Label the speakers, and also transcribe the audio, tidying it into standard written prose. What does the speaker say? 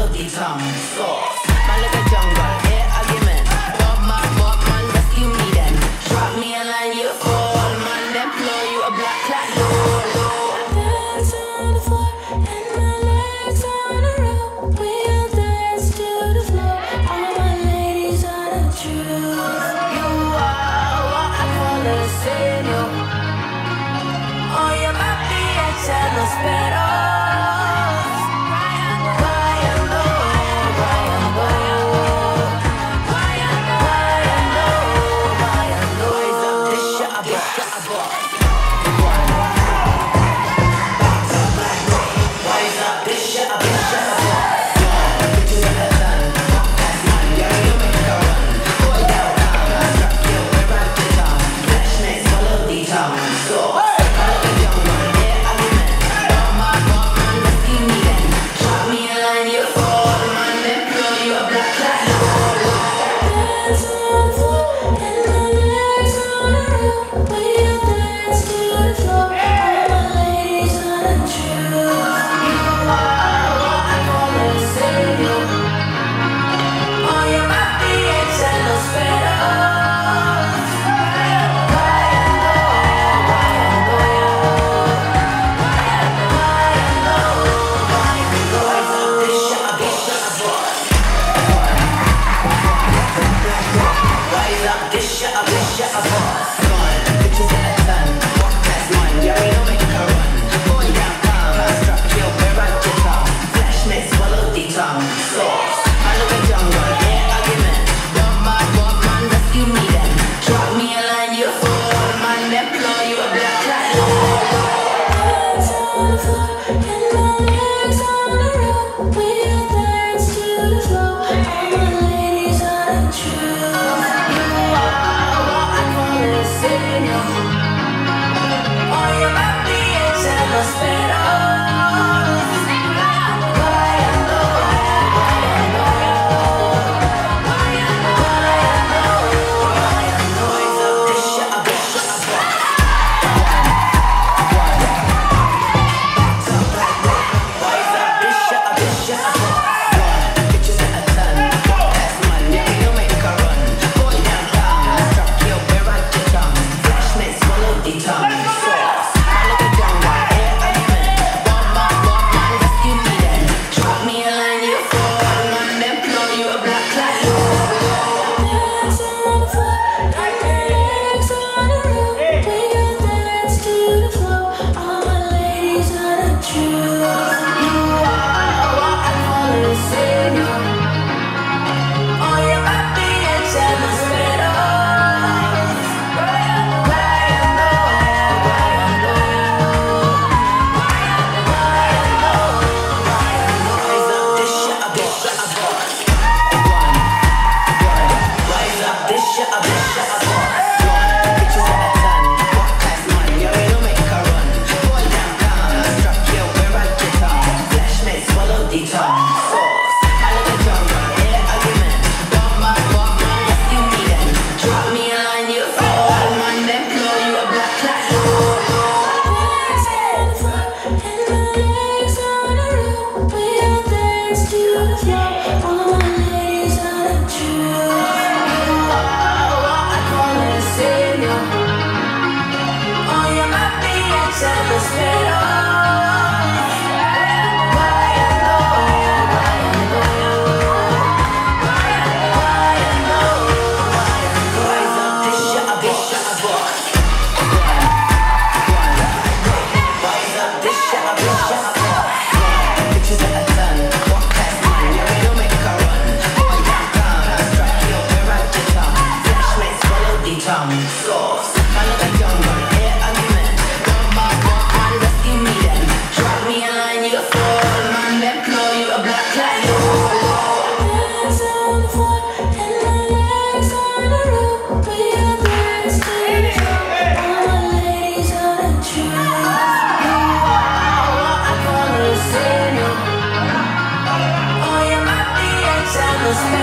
Speaker 1: melody tongue sauce. Man look at jungle, here argument. Bob man, rescue me then. Drop me a line, you fall, man. Then blow you a black clock, low.
Speaker 2: Dance on the floor and my legs on the rope. We'll dance to the floor. All my ladies are the truth.
Speaker 1: You are what I call a signal. Oh, you might be a channel sparrow.
Speaker 2: Spell